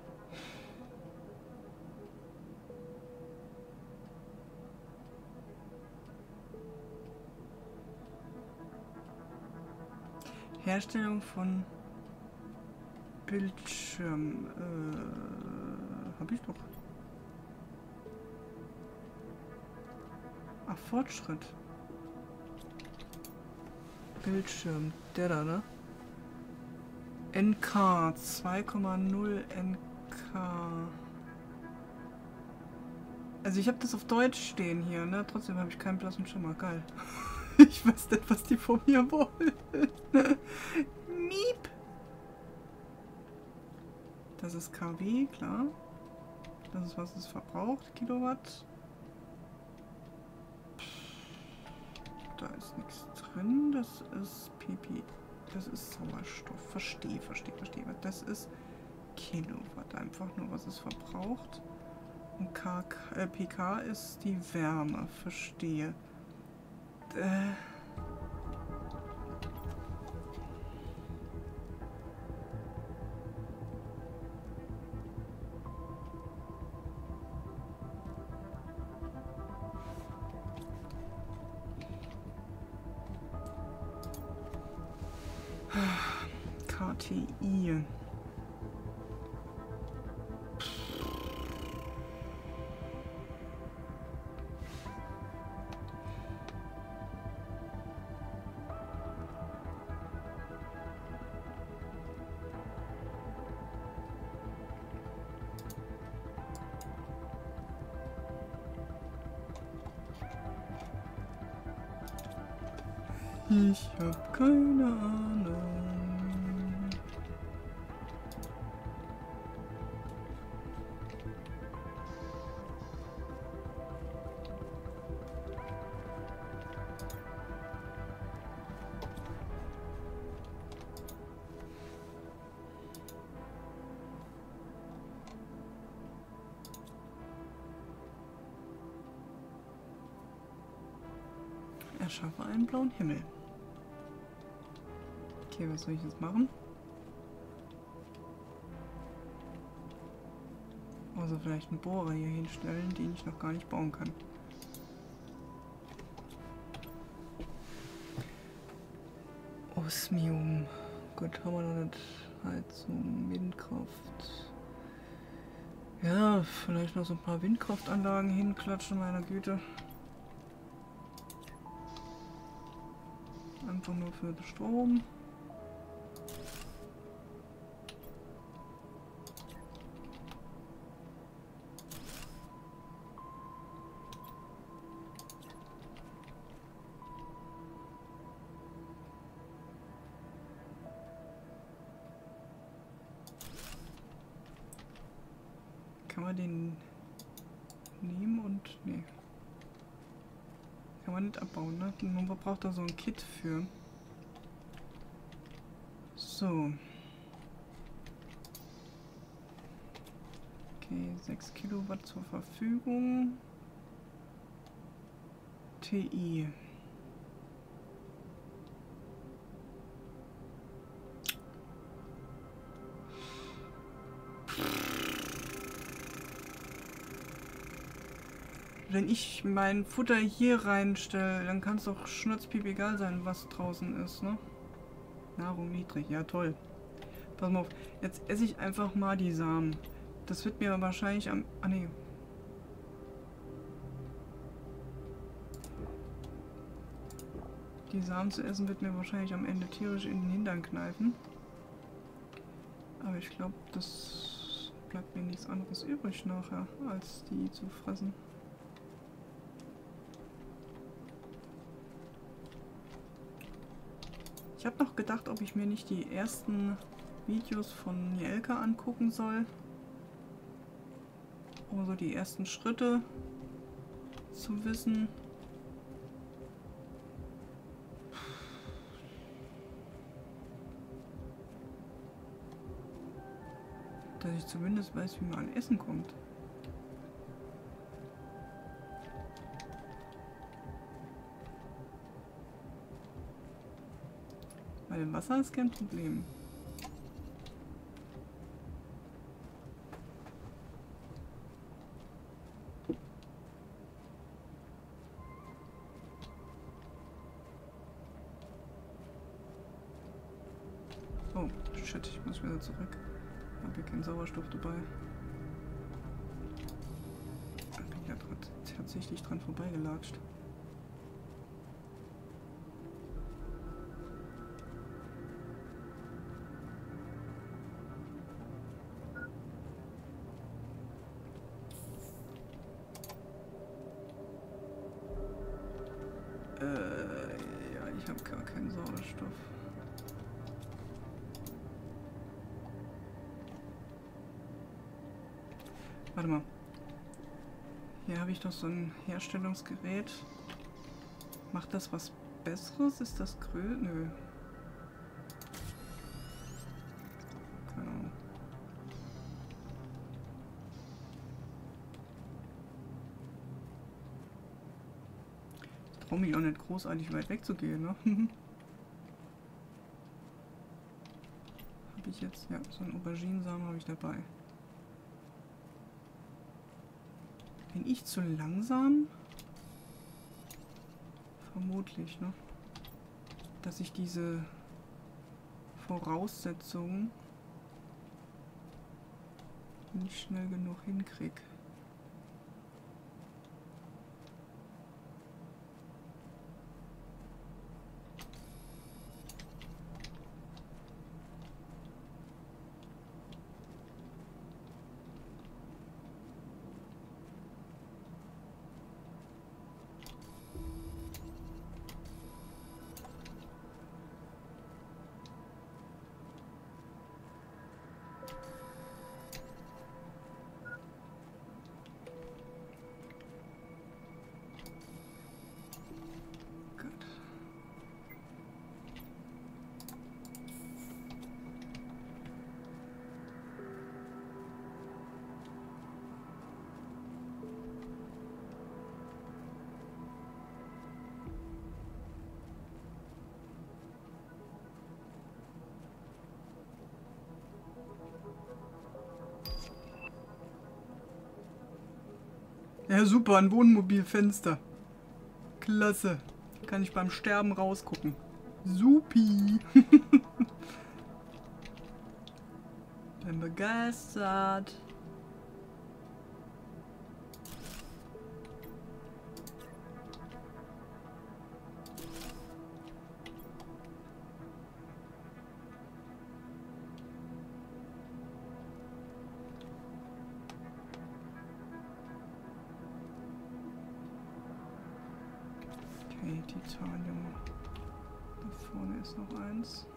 Herstellung von Bildschirm. Äh, hab ich doch. Ach, Fortschritt. Bildschirm. Der da, ne? N K. zwei Komma null N K. Also ich habe das auf Deutsch stehen hier, ne? Trotzdem habe ich keinen blassen Schimmer. Geil. Ich weiß nicht, was die von mir wollen. Miep. Das ist K W, klar. Das ist, was es verbraucht. Kilowatt. Da ist nichts drin. Das ist Pipi. Das ist Sauerstoff. Verstehe, verstehe, verstehe. Das ist Kilowatt. Einfach nur, was es verbraucht. Und K K, äh, P K ist die Wärme. Verstehe. Äh. K T I. Ich hab keine Ahnung. Erschaffe einen blauen Himmel. Okay, was soll ich jetzt machen? Also vielleicht einen Bohrer hier hinstellen, den ich noch gar nicht bauen kann. Osmium. Gut, haben wir noch nicht. Heizung, Windkraft. Ja, vielleicht noch so ein paar Windkraftanlagen hinklatschen, meiner Güte. Einfach nur für den Strom. Kann man den nehmen und... nee. Kann man nicht abbauen, ne? Man braucht da so ein Kit für. So. Okay, sechs Kilowatt zur Verfügung. T I. Wenn ich mein Futter hier reinstelle, dann kann es doch schnurzpiep egal sein, was draußen ist, ne? Nahrung niedrig, ja toll. Pass mal auf, jetzt esse ich einfach mal die Samen. Das wird mir wahrscheinlich am... ah ne. Die Samen zu essen wird mir wahrscheinlich am Ende tierisch in den Hintern kneifen. Aber ich glaube, das bleibt mir nichts anderes übrig nachher, als die zu fressen. Ich habe noch gedacht, ob ich mir nicht die ersten Videos von Jelka angucken soll, um so die ersten Schritte zu wissen. Dass ich zumindest weiß, wie man an Essen kommt. Weil Wasser ist kein Problem. Oh, shit, ich muss wieder zurück. Ich habe hier keinen Sauerstoff dabei. Da bin ich ja tatsächlich dran vorbeigelatscht. Äh, ja, ich habe gar keinen Sauerstoff. Warte mal. Hier habe ich doch so ein Herstellungsgerät. Macht das was Besseres? Ist das grün? Nö. Keine Ahnung. Ich traue mich auch nicht großartig weit weg zu gehen, ne? Habe ich jetzt? Ja, so einen Auberginensamen habe ich dabei. Bin ich zu langsam? Vermutlich, ne? Dass ich diese Voraussetzungen nicht schnell genug hinkriege. Ja, super, ein Wohnmobilfenster. Klasse. Kann ich beim Sterben rausgucken. Supi. Bin begeistert. Okay, Titanium. Da vorne ist noch eins.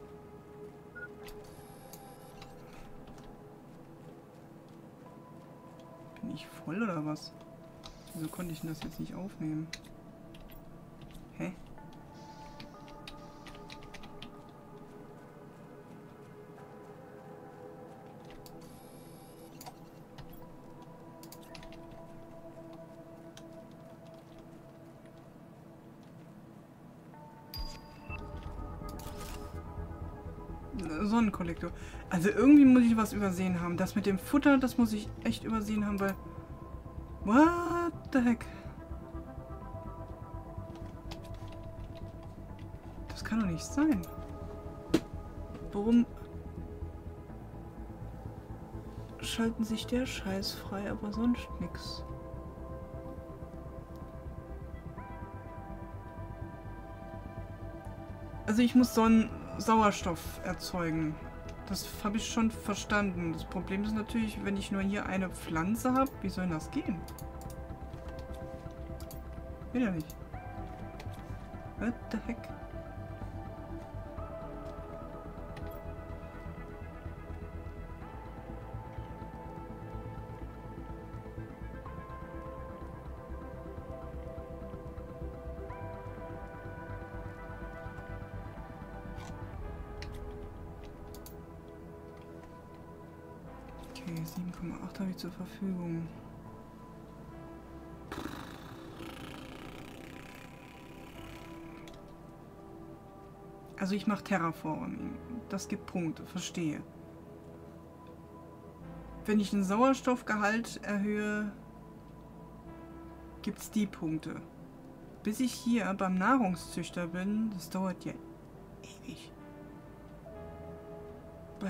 Bin ich voll oder was? Wieso konnte ich denn das jetzt nicht aufnehmen? Hä? Sonnenkollektor. Also irgendwie muss ich was übersehen haben. Das mit dem Futter, das muss ich echt übersehen haben, weil... What the heck? Das kann doch nicht sein. Warum schalten sich der Scheiß frei, aber sonst nix? Also ich muss Sonnen Sauerstoff erzeugen. Das habe ich schon verstanden. Das Problem ist natürlich, wenn ich nur hier eine Pflanze habe, wie soll das gehen? Will ja nicht. What the heck? sieben Komma acht habe ich zur Verfügung. Also ich mache Terraforming. Das gibt Punkte, verstehe. Wenn ich den Sauerstoffgehalt erhöhe, gibt es die Punkte. Bis ich hier beim Nahrungszüchter bin, das dauert ja ewig. Bäh.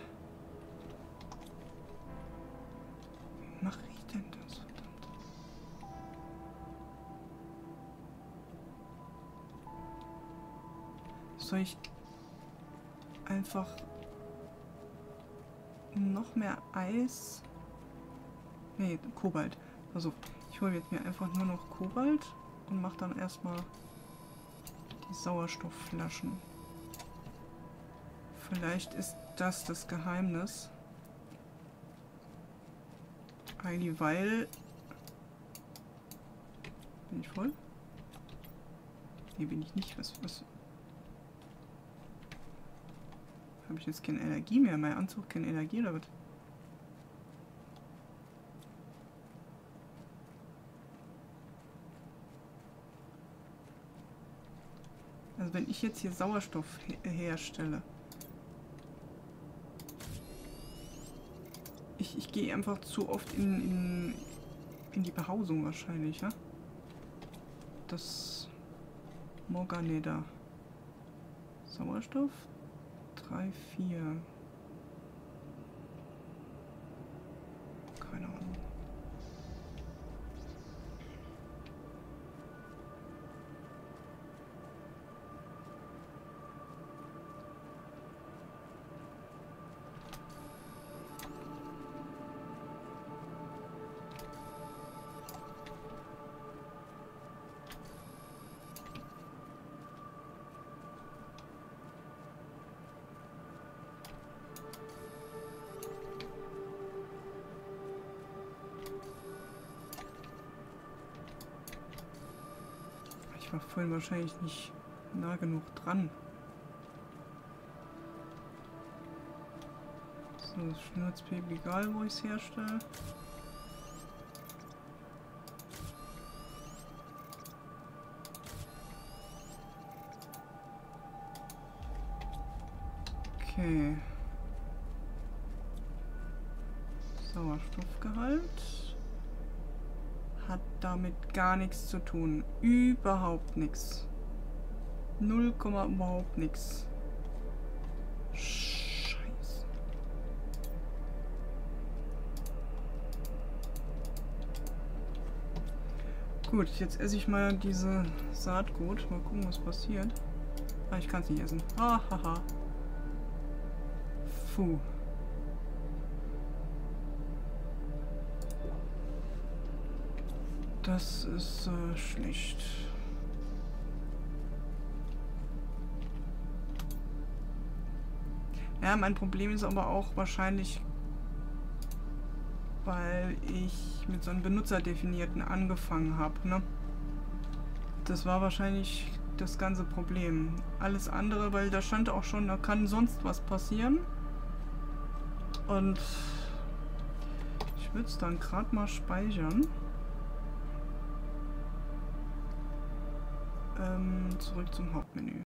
Wie mache ich denn das, verdammt? Soll ich einfach noch mehr Eis? Nee, Kobalt. Also, ich hole jetzt mir einfach nur noch Kobalt und mache dann erstmal die Sauerstoffflaschen. Vielleicht ist das das Geheimnis. Eigentlich, weil... Bin ich voll? Nee, bin ich nicht. Was, was... Habe ich jetzt keine Energie mehr? Mein Anzug keine Energie oder was? Also wenn ich jetzt hier Sauerstoff her herstelle. Ich, ich gehe einfach zu oft in, in, in die Behausung wahrscheinlich, ja? Das Morganeda. Sauerstoff? drei, vier. Keine Ahnung. Ich war vorhin wahrscheinlich nicht nah genug dran. So, das ist mir jetzt egal, wo ich es herstelle. Okay. Sauerstoffgehalt hat damit gar nichts zu tun. Überhaupt nichts. Null Komma überhaupt nichts. Scheiße. Gut, jetzt esse ich mal diese Saatgut. Mal gucken, was passiert. Ah, ich kann es nicht essen. Ah, haha. Puh. Das ist äh, schlecht. Ja, mein Problem ist aber auch wahrscheinlich, weil ich mit so einem Benutzerdefinierten angefangen habe, ne? Das war wahrscheinlich das ganze Problem. Alles andere, weil da stand auch schon, da kann sonst was passieren. Und ich würde es dann gerade mal speichern. Ähm, zurück zum Hauptmenü.